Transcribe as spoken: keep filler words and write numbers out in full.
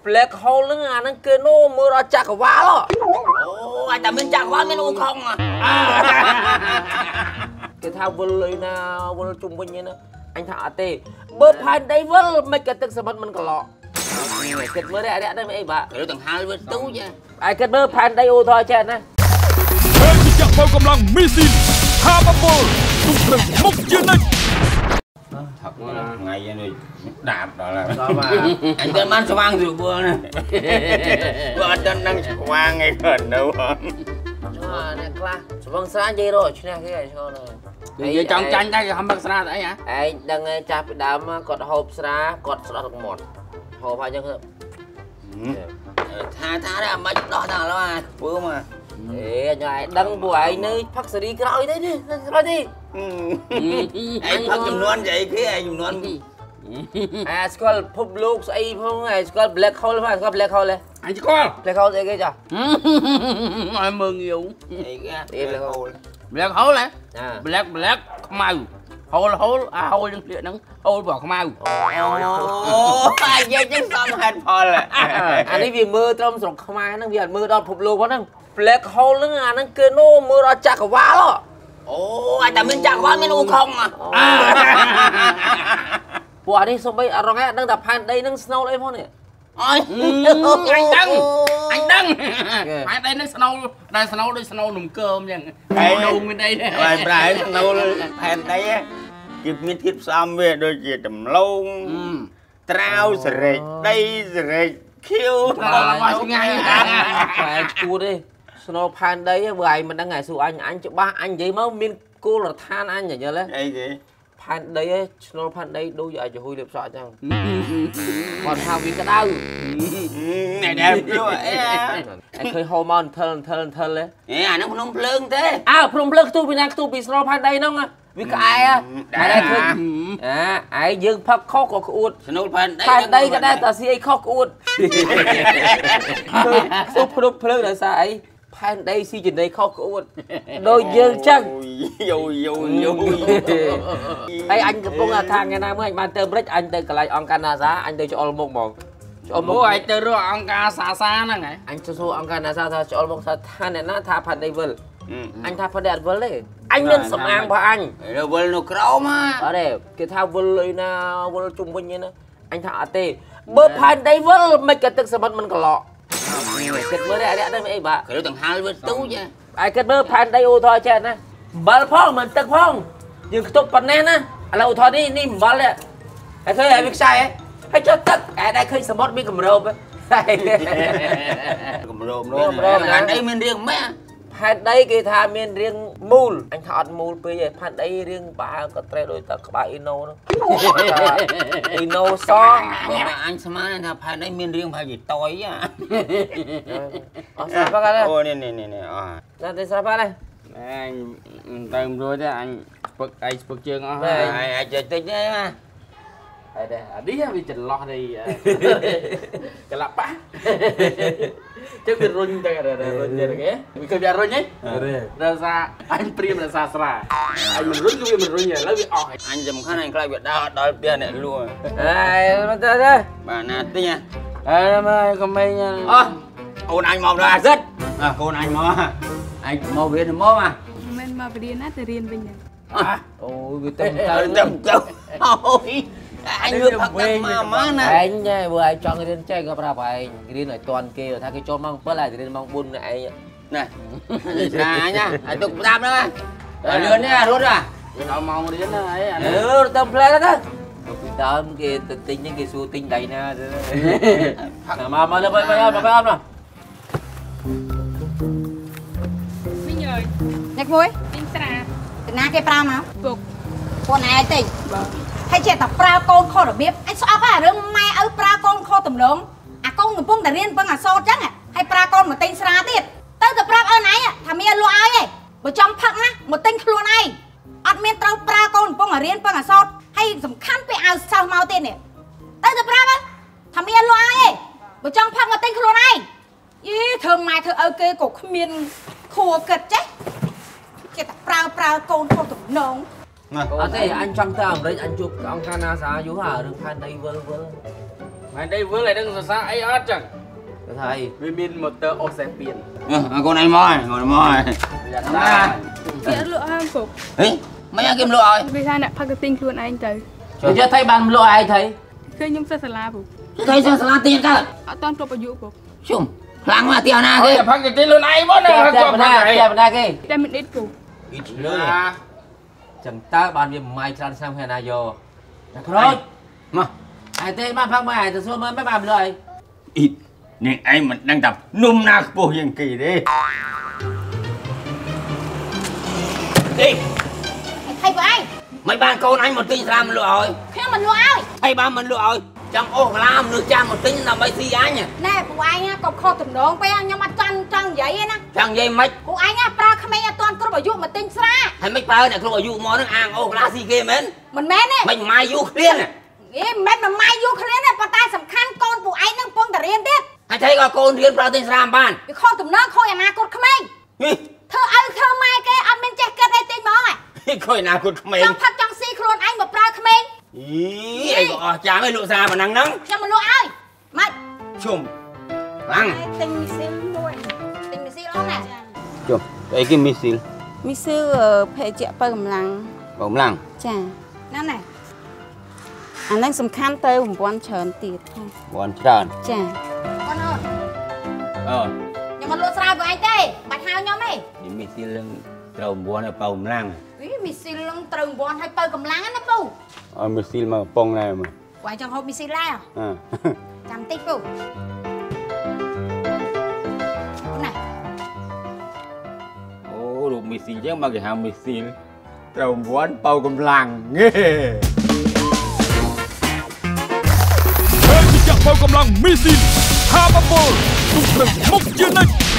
Black hole ហ្នឹងអាហ្នឹងគេនោះមើលដល់ចក្រវាលអូអាចតែមានចក្រវាលមានអូខុងគេថាវិលអីណាវិលជុំវិញណាអញថាអត់ទេបើផែនដីវិលមិនក៏ទឹកសមុទ្រមិនកន្លក់គិតមើលរយៈរយៈទៅអីបាទឬទាំងហាលវាទូចឯគិតមើលផែនដីអូថយចេះណាเฮ้ยจักรเบากำลังมีซีนฮาบับเบิ้ลตุ้งเพลิงมุกยืนเลย thật là ngày rồi đạp đó là anh tên man sao mang rượu bữa này bữa tên đang quang ngay gần đâu hả nè cla vâng sáng gì rồi chứ nè cái này cho này giờ trong tranh đây không bác ra đấy hả anh đang nghe cha bị đám cọt hộp ra cọt sọt được một hộp hai chân tha tha ra mấy đó thằng đó à bữa mà ê nhảy đăng buổi nơi phát xử lý cái đó đấy đi rồi đi anh phát chùm luôn vậy cái anh chùm luôn à school public ấy không này school black hole phải school black hole anh school black hole đây cái gì em mừng nhiều black hole black hole này black black màu hole hole à hole đừng điện nắng hole bỏ màu ồ ai vậy chứ xong hết hole anh ấy vì mưa trong sọc không ai nó vì mưa đo public quá năng black hole ហ្នឹងអាហ្នឹងគេនោះមើលដល់ចក្រវាលអូអាចតែមានចក្រវាលមានអូខុងពួកអានេះសូម្បីអរងឯងដឹងតែផែនដីហ្នឹងស្នូលអីផងនេះអើយអញដឹងអញដឹងផែនដីហ្នឹងស្នូលដែលស្នូលដូចស្នូលនំកើមអញ្ចឹងហើយនំមានអីដែរហើយប្រែស្នូលផែនដីគេមានធាតុផ្សំវាដូចជាដំឡូងត្រាវសេរីដីសេរីខៀវរបស់ថ្ងៃតែឈួតទេស្នូលផែនដីបើឯងមិនដឹងឯងសួរអញអញច្បាស់អញនិយាយមកមានគោលរដ្ឋានអញយល់ទេអីគេផែនដីស្នូលផែនដីដូចឲ្យចំហុយលៀបសក់អញ្ចឹងគាត់ថាវាក្តៅណែដែរព្រោះអីឯងឃើញហូរមកថលថលថលទេអេអាហ្នឹងភ្នំភ្លើងទេអើភ្នំភ្លើងខ្ទុះពីណាខ្ទុះពីស្នូលផែនដីហ្នឹងវាក្អែដែរឃើញអាឯងយើងផឹកខុសក៏ក្អួតស្នូលផែនដីផែនដីក៏ដែរតែស៊ីអីខុសក្អួតខ្ទុះភ្នំភ្លើងដោយសារអីផែនដីស៊ីចំណីខុសក្អួតដូចយើងចឹងយូយូយូហើយអញកំពុងថាថ្ងៃណាមួយអញបានទៅម្រិចអញទៅកន្លែងអង្គការ NASA អញទៅច្អល់មុខហ្មងច្អល់មុខឲ្យទៅរកអង្គការសាសាហ្នឹងហ៎អញទៅសួរអង្គការ NASA ថាច្អល់មុខថាថាអ្នកណាថាផែនដីវិលអញថាផែនដីអត់វិលទេអញមានសំអាងរបស់អញវិលនៅក្រោមអត់ទេគេថាវិលអីណាវិលជុំវិញណាអញថាអត់ទេបើផែនដីវិលមិនក៏ទឹកសមុទ្រមិនកន្លក់គិតមើលរយៈរយៈទៅអីបាទឬទាំងហាលវាទូចឯគិតមើលផែនដីអូថយចេះណាអំបិលផងមិនទឹកផងយើងខ្ទប់ប៉ុណ្ណេះណាឥឡូវអូថយនេះនេះអំបិលទេហើយឃើញឲ្យវាខ្សែហើយចុះទឹកឯដែរឃើញសមុទ្រមានកម្រោបកម្រោបនោះផែនដីមានរាងម៉េចផែនដីគេថាមានរាងមូលអញថាអត់មូលពេកទេផែនដីរាងប្រហែលក៏ត្រេះដូចតែក្បាលអ៊ីណូហ្នឹងអ៊ីណូសអញស្មានថាផែនដីមានរាងប្រហែលជាតយអត់ស្រាប់ហ្នឹងអូនេះនេះនេះអស់ណាទេស្រាប់ហ្នឹងអញទៅរួចទេអញស្ពឹកឯងស្ពឹកជើងអស់ហើយអាចតិចទេណាហើយដែរអានេះវាចន្លោះនៃកលាប់ប៉ះចឹងវារុញទៅរុញទៅគេវាឃើញវារុញហ៎ដល់សារអញព្រាមដល់សារស្រាអញមិនរុញគឺវាមិនរុញឥឡូវវាអស់អញសំខាន់អញខ្លាចវាដើរដល់ផ្ទះអ្នកលួហើយមកទៅទៅបាទណាទិញអើមើលកុំមិញអស់អូនអញមកដល់អាសិតកូនអញមកអញមករៀនមកមកមិនមករៀនណាទៅរៀនវិញហ្នឹងអូយវាទៅទៅទៅអូយអញវាផឹកទឹកមកមកណាឯងបើឯងចង់រៀនចេះក៏ប្រាប់ឯងរៀនឲ្យតាន់គេថាគេចូលម៉ោង7ហើយរៀនម៉ោង4ឯងណាណាអញឲ្យទុកប្រាប់ហ្នឹងលឿននេះរត់ដល់ម៉ោងរៀនហ្នឹងអីអឺទៅផ្លែទៅពីដើមគេទៅទិញហ្នឹងគេសួរទិញដៃណាទៅមកមកលើបាយបាយអត់បាយអត់មកវិញអើយអ្នកមួយទិញស្រាតាណាគេប្រើមកពុកពួកណែទិញបាទហើយចេះតែប្រើកូនខុសរបៀបអញស្អប់ហ่าរឿងម៉ែឪប្រើកូនខុសតំណងអាកូនកំពុងតែរៀនពឹងអាសូតចឹងហើយប្រើកូនមកទិញស្រាទៀតទៅទៅប្រាប់អូនឯងថាមានលក់ឲ្យឯងបើចង់ផឹកណាមកទិញខ្លួនឯងអត់មានត្រូវប្រើកូនកំពុងតែរៀនពឹងអាសូតហើយសំខាន់ពេលឲ្យសិស្សមកទៀតនេះទៅទៅប្រាប់ថាមានលក់ឲ្យឯងបើចង់ផឹកមកទិញខ្លួនឯងយីធ្វើម៉ែធ្វើឪគេក៏គ្មានខួរគិតចេះចេះតែប្រើប្រើកូនខុសតំណងអត់ទេអញចង់ទៅអាមេរិកអញជួបអង្គការ NASA យូរហើយរឿងផែនដីវិលវិល Mày đây vừa lại đang xa ấy hết chẳng. Thầy. Vì mình một tờ ô xe tiền. Ừ, con này mỏi, con này mỏi. Chị đã lựa hàng cục. Ê, mấy anh kim lụa rồi. Vì sao lại marketing luôn anh tới. Rồi cho thầy bàn lụa ai thầy? Khi nhung sẽ là bụng. Thầy sao sao tiền cả? Ở toàn cục ở dụ cục. Chum, lăng mà tiền nào Ôi, thế? phát cái tiền luôn ai bó nè. Đẹp đẹp na, đẹp na cái. Đem mình ít cục. Ít lưỡi. Chẳng ta bàn việc mai tràn sang hè nào vô. Rồi. Mà, Ai tên ba phát mai từ xưa mới mới bàn lưỡi. ít. Nhưng anh mình đang tập nôm na bố hiền kỳ đi. Đi. Thầy của anh. Mấy bạn con anh một tinh làm lụa rồi. Khi mình lụa ơi. Thầy ba mình lụa rồi. Trong ô làm nước cha một tinh là mấy xì anh nhỉ? Nè, của anh á, cọc kho tùm đồn bây nhưng mà trăng trăng vậy á. Chẳng dây mấy. Của anh á, pra khmer toàn cứ bảo dụ mà tinh ra. Hay mấy bao này không bảo dụ món nước ăn ô lá xì kia mến. Mình mến ấy. Mấy mai dụ khuyên nè. Ý, mến mà mai dụ khuyên này, bà ta sầm khăn con của anh nó phong tà riêng tiếp. Hay thấy có con riêng bao tinh ra bàn. Vì kho tùm nó khôi à mà cột khmer. Thơ ơi thơ mai cái anh bên chắc kết đây tinh món à. Khôi nào cột khmer. Trong phát trong si khuôn anh một pra khmer. Ý, anh gọi chả mấy lụa ra mà nắng nắng. Cho mình lụa ơi. Mày. Chùm. Lăng. Tinh mì xíu luôn. Tinh mì xíu lắm nè. Chùm, đây cái mì xíu. មីសឺភេជ្ជៈបើកម្លាំង Bóng lăng. ចា Nó này. អាហ្នឹងសំខាន់ទៅប្រព័ន្ធច្រើនទៀត Bón tròn. ចា Con ơi. Ờ. Nhưng mà lụa sao của anh tê. Bạch hao nhau mày. Đi mì xíu lưng. Trầu bón ở bóng lăng. Ý mì xíu lưng trừng bọn hay bơ cầm lăng á nó phu. Ờ, mì xíu mà bông này mà. Của anh chẳng hộp mì xíu la à? À. Chẳng tích phu. Này. Ồ, đồ mì xíu chứ mà cái hàng mì xíu. Trầu bón bầu cầm lăng. Nghe. เพิ่มที่จะเบากำลังมีซีนฮาร์บอลทุกครั้งมุกยืนใน